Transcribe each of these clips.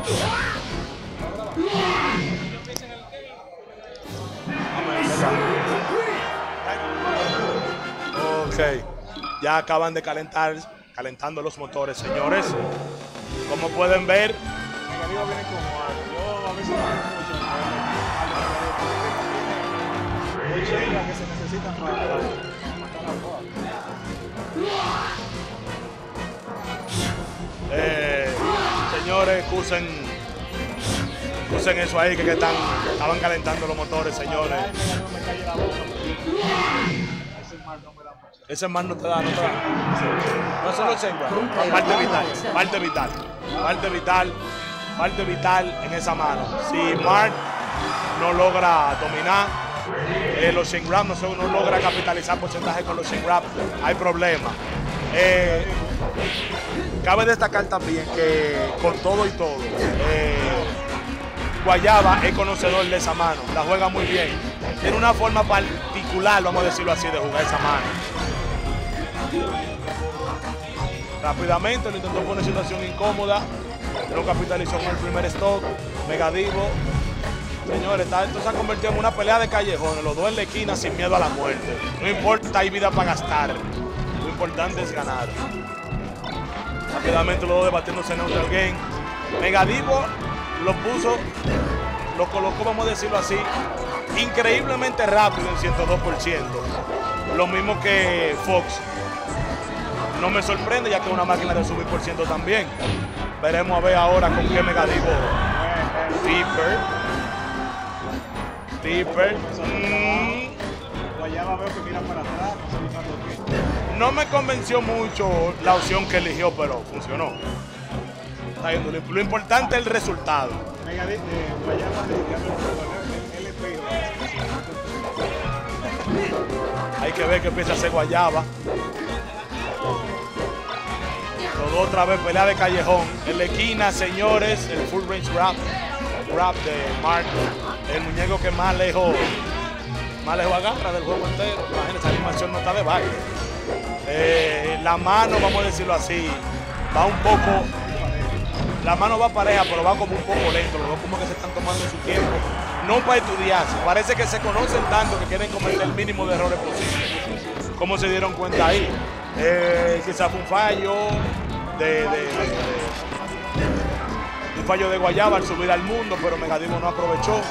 Ok, ya acaban de calentando los motores, señores. Como pueden ver, Negativo viene como algo. Yo a veces no mucho. Hay chingas que se necesitan para matar la boa. Señores, excusen eso ahí que estaban calentando los motores, señores. Me calle la boca. Ese mal no me da mucho. Ese man no te da. No solo Sengra, parte vital en esa mano. Si Mark no logra dominar los Shengrab, no logra capitalizar porcentaje con los Shengrab, hay problema. Cabe destacar también que con todo y todo, Guayaba es conocedor de esa mano, la juega muy bien. Tiene una forma particular, vamos a decirlo así, de jugar esa mano. Rápidamente lo intentó poner en situación incómoda, no capitalizó con el primer stock. Megadivo, señores, esto se ha convertido en una pelea de callejones, los dos en la esquina sin miedo a la muerte. No importa, hay vida para gastar, lo importante es ganar. Rápidamente los dos debatiéndose en neutral game. Megadivo lo colocó, vamos a decirlo así, increíblemente rápido en 102%. Lo mismo que Fox. No me sorprende, ya que es una máquina de subir por ciento también. Veremos a ver ahora con qué Megadivo. Tipper. Guayaba veo que mira para atrás, no sé buscando qué. No me convenció mucho la opción que eligió, pero funcionó. Lo importante es el resultado. Guayaba dedicando el LP. Hay que ver qué empieza a hacer Guayaba. Todo otra vez pelea de callejón. En la esquina, señores, el full range grab de Mark. El muñeco que más lejos agarra del juego entero. Imagínense, esa animación no está de baile. La mano, vamos a decirlo así, va un poco. La mano va pareja, pero va como un poco lento. Los dos como que se están tomando su tiempo. No para estudiarse. Parece que se conocen tanto que quieren cometer el mínimo de errores posible. ¿Cómo se dieron cuenta ahí? Quizás fue un fallo un fallo de Guayaba al subir al mundo, pero Megadivo no aprovechó.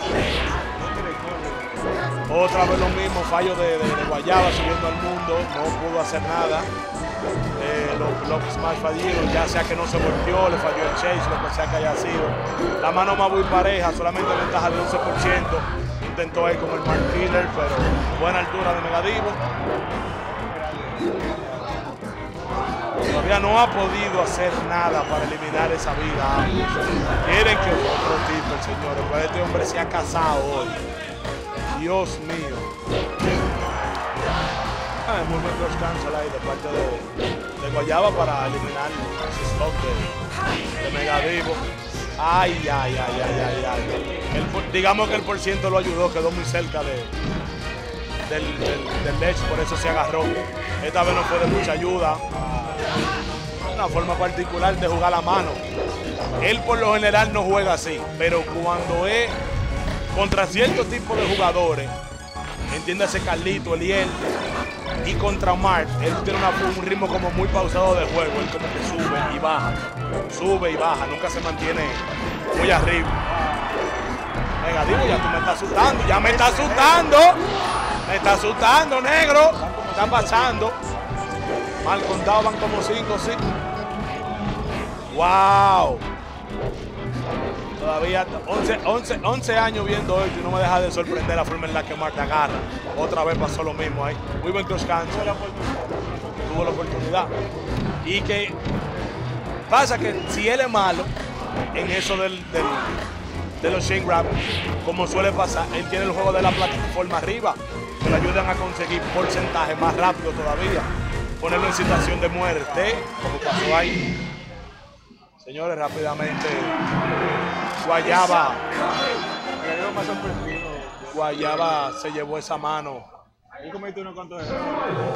Otra vez lo mismo, fallo de Guayaba subiendo al mundo, no pudo hacer nada. Los más fallidos, ya sea que no se volteó, le falló el chase, lo que sea que haya sido. La mano más muy pareja, solamente ventaja de 11%. Intentó ahí con el Mark Killer, pero buena altura de Megadivo. Todavía no ha podido hacer nada para eliminar esa vida. Quieren que otro tipo, señores, pues este hombre se ha casado hoy. Dios mío. Muy buen cross cancel ahí de parte de Guayaba para eliminar ese stock de Megadivo. Ay. Digamos que el porciento lo ayudó, quedó muy cerca del ledge, por eso se agarró. Esta vez no fue de mucha ayuda. Una forma particular de jugar la mano. Él por lo general no juega así, pero cuando es contra cierto tipo de jugadores, entiéndase Carlito, Eliel, y contra Mark, él tiene un ritmo como muy pausado de juego. Él como que sube y baja, nunca se mantiene muy arriba. Megadivo, ya tú me estás asustando, me está asustando, negro. Está pasando. Mal contado, van como 5, sí. Wow. Todavía 11 años viendo esto y no me deja de sorprender la forma en la que Mark agarra. Otra vez pasó lo mismo ahí. Muy buen cross cancel. Tuvo la oportunidad. Y que pasa que si él es malo en eso de los chain grab, como suele pasar, él tiene el juego de la plataforma arriba, que le ayudan a conseguir porcentaje más rápido todavía. Ponerlo en situación de muerte, como pasó ahí. Señores, rápidamente Guayaba se llevó esa mano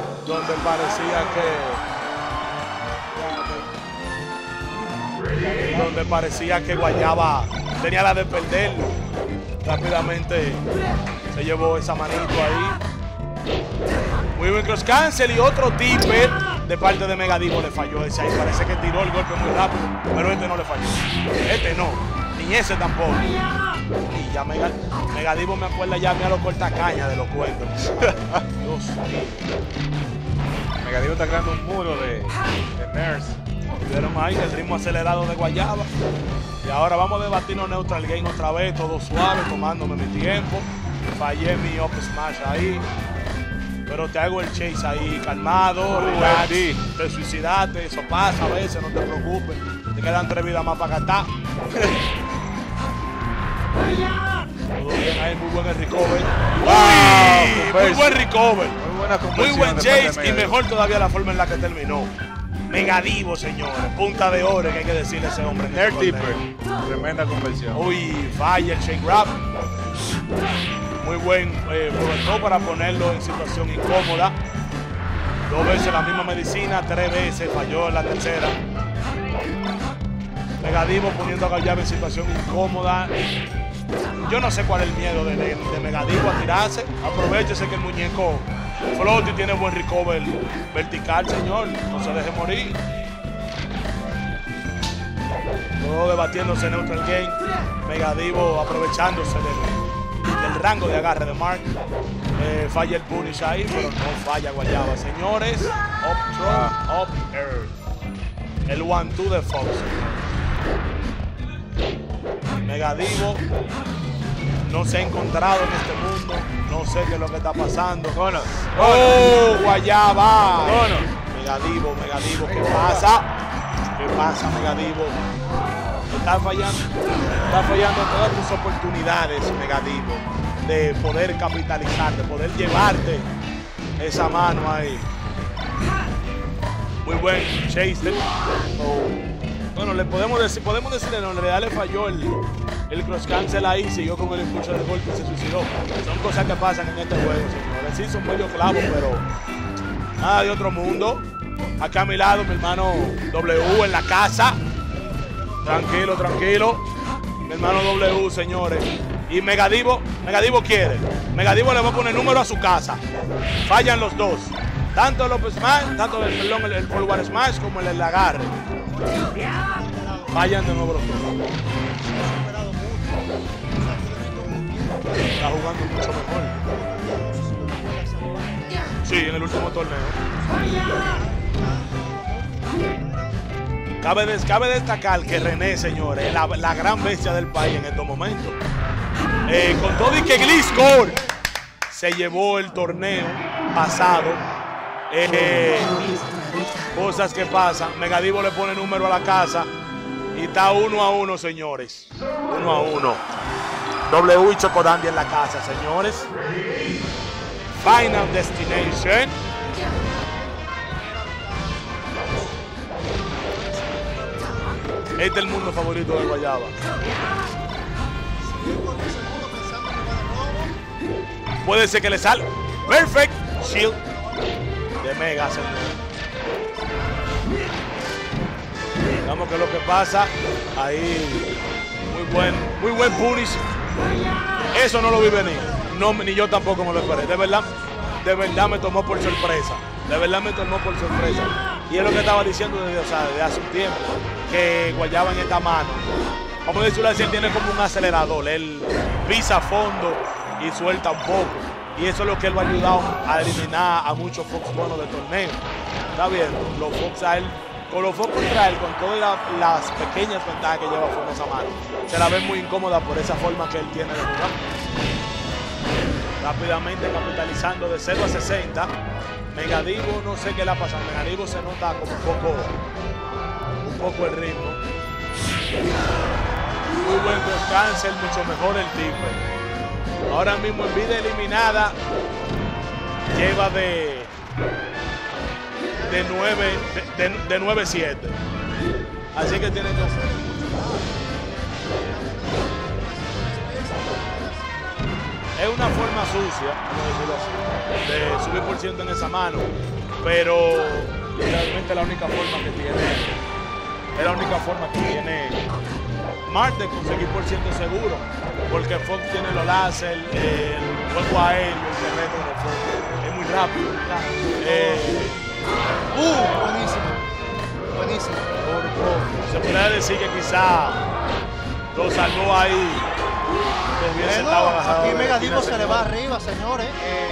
donde parecía que donde parecía que Guayaba tenía la de perder. Rápidamente se llevó esa manito ahí. Muy buen cross cancel y otro tipper de parte de Megadivo le falló ese ahí. Parece que tiró el golpe muy rápido, pero este no le falló. Este no, ni ese tampoco. Y ya Megadivo me acuerda ya a los cortacañas de los cuentos. Dios mío. Megadivo está creando un muro de nerds. Vieron ahí el ritmo acelerado de Guayaba. Y ahora vamos a debatirnos neutral game otra vez, todo suave, tomándome mi tiempo. Fallé mi up smash ahí. Pero te hago el chase ahí calmado, relax, te suicidaste, eso pasa a veces, no te preocupes. Te quedan 3 vidas más para gastar. Todo bien ahí, muy buen el recover. Muy buen recover. Muy buen chase y mejor todavía la forma en la que terminó. Megadivo, señores. Punta de oro que hay que decirle a ese hombre. Nerd Tipper. Tremenda conversión. Uy, falla el shake grab. Muy buen aprovechó para ponerlo en situación incómoda. 2 veces la misma medicina, 3 veces falló en la tercera. Megadivo poniendo a Guayaba en situación incómoda. Yo no sé cuál es el miedo de Megadivo a tirarse. Aprovechese que el muñeco flote y tiene buen recover vertical, señor. No se deje morir. Todo debatiéndose en neutral game. Megadivo aprovechándose del rango de agarre de Mark. Falla el punish ahí, pero no falla Guayaba, señores. Up throw, up air. El 1-2 de Fox. Megadivo no se ha encontrado en este mundo. No sé qué es lo que está pasando. ¡Oh, Guayaba! Megadivo, ¿qué pasa? ¿Qué pasa, Megadivo? Está fallando todas tus oportunidades, Megadivo, de poder capitalizar, de poder llevarte esa mano ahí. Muy buen chaser. Bueno, le podemos decirle, no, en realidad le falló el cross cancel ahí, siguió con el impulso del golpe y se suicidó. Son cosas que pasan en este juego, señores. Sí, son medio clavos, pero nada de otro mundo. Acá a mi lado, mi hermano W en la casa. Tranquilo, tranquilo. Mi hermano W, señores. Y Megadivo quiere. Megadivo le va a poner número a su casa. Fallan los dos. Tanto el up smash, tanto el forward smash como el agarre. Fallan de nuevo los dos. Está jugando mucho mejor. Sí, en el último torneo. Cabe destacar que René, señores, es la gran bestia del país en estos momentos. Con todo y que Gliscor se llevó el torneo pasado. Cosas que pasan. Megadivo le pone número a la casa y está 1-1, señores. 1-1. W y Chocodandy en la casa, señores. Final Destination. Este es el mundo favorito de Guayaba. Puede ser que le salga. Perfect Shield de Mega, señor. Veamos qué es lo que pasa. Ahí. Muy buen punish. Eso no lo vi venir. No, ni yo tampoco me lo esperé. De verdad me tomó por sorpresa. Y es lo que estaba diciendo desde hace un tiempo. Que Guayaba en esta mano, vamos a decirlo así, él tiene como un acelerador. Él pisa a fondo y suelta un poco. Y eso es lo que él va a ayudar a eliminar a muchos Fox buenos de torneo. Está viendo, los Fox a él, con los Fox contra él, con todas las pequeñas ventajas que lleva con esa mano, se la ve muy incómoda por esa forma que él tiene de jugar. Rápidamente capitalizando de 0 a 60. Megadivo, no sé qué le ha pasado. Megadivo se nota como un poco el ritmo. Muy buen cross cancel, mucho mejor el tipo. Ahora mismo en vida eliminada lleva de 9-7. Así que tiene que hacer. Es una forma sucia, vamos a decirlo así, de subir por ciento en esa mano, pero realmente la única forma que tiene, es la única forma que tiene Mart de conseguir por ciento seguro, porque Fox tiene los láser, el juego aéreo, el terreno de Fox, es muy rápido. Buenísimo. Buenísimo. Se podría decir que quizá lo salvó ahí. Bueno, aquí Megadivo se le va arriba, señores.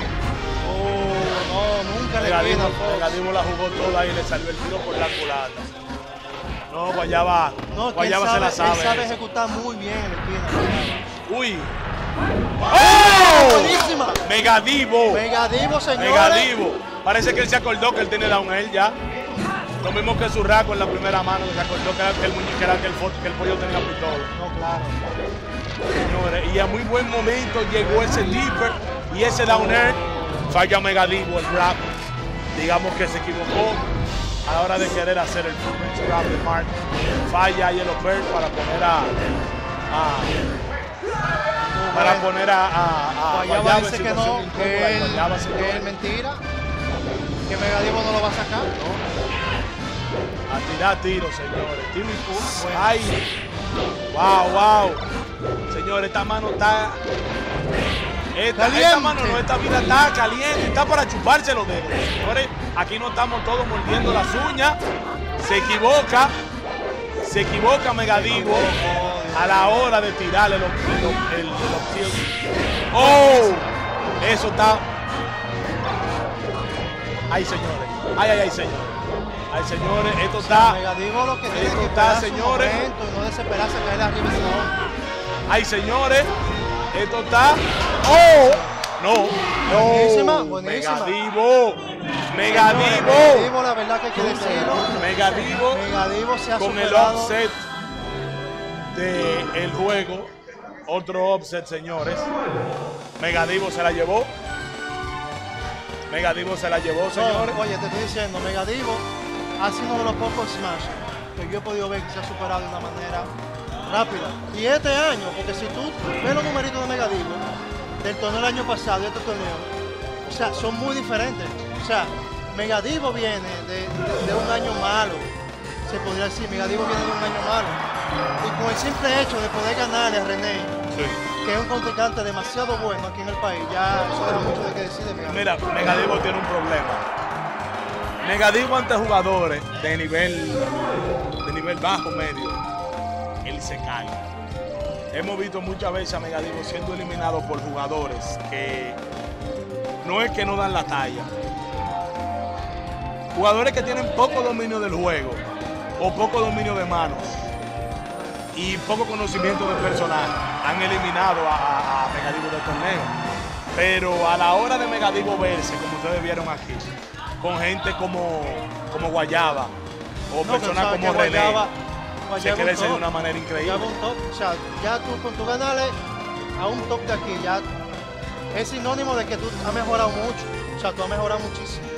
No, nunca le queda. Megadivo la jugó toda y le salió el tiro por la culata. No, Guayaba, No, Guayaba se la sabe. Él sabe ejecutar muy bien en la esquina. Uy. ¡Oh! ¡Buenísima! Megadivo. Megadivo, señores. Megadivo. Parece que él se acordó que él tiene down él ya. Lo mismo que Zurraco en la primera mano, que se acordó que el muñeco era que el pollo tenía pistola. No, claro. Señores, y a muy buen momento llegó ese deeper y ese downer. Falla Megadivo el rap. Digamos que se equivocó a la hora de querer hacer el rap de Mark. Falla Yellow Bird para poner a Guayaba dice que no, situación incómoda, y Guayaba, que es mentira, que Megadivo no lo va a sacar. A tirar tiros, señores. Tiro y pum. ¡Ay! ¡Wow! Señores, esta mano está... Esta mano no, esta vida está caliente, está para chuparse los dedos. Señores, aquí no estamos todos mordiendo las uñas. Se equivoca Megadivo a la hora de tirarle el kills. ¡Oh! Eso está... ¡Ay, señores! ¡Ay, señores! Ay, señores, esto está... Megadivo lo que tiene esto que está, esperar señores. su momento y no desesperarse a caer arriba de ese hombre. Ay, señores, esto está... ¡Oh! No. Buenísima. Megadivo. Megadivo, la verdad que hay que decirlo. Megadivo se ha con superado. el offset del juego. Otro offset, señores. Megadivo se la llevó. Señores. Oye, te estoy diciendo, Megadivo ha sido uno de los pocos Smash que yo he podido ver que se ha superado de una manera rápida. Y este año, porque si tú ves los numeritos de Megadivo del torneo del año pasado y este torneo, o sea, son muy diferentes. O sea, Megadivo viene de un año malo, se podría decir, Megadivo viene de un año malo. Y con el simple hecho de poder ganarle a René, que es un contrincante demasiado bueno aquí en el país, ya eso deja mucho de que decir de Megadivo. Mira, Megadivo tiene un problema. Megadivo ante jugadores de nivel bajo, medio, él se cae. Hemos visto muchas veces a Megadivo siendo eliminado por jugadores que no es que no dan la talla. Jugadores que tienen poco dominio del juego o poco dominio de manos y poco conocimiento del personaje han eliminado a Megadivo del torneo. Pero a la hora de Megadivo verse, como ustedes vieron aquí, con gente como Guayaba o personas como René, se crece de una manera increíble. O sea, ya tú con tu ganarle a un top de aquí, ya es sinónimo de que tú has mejorado mucho. O sea, tú has mejorado muchísimo.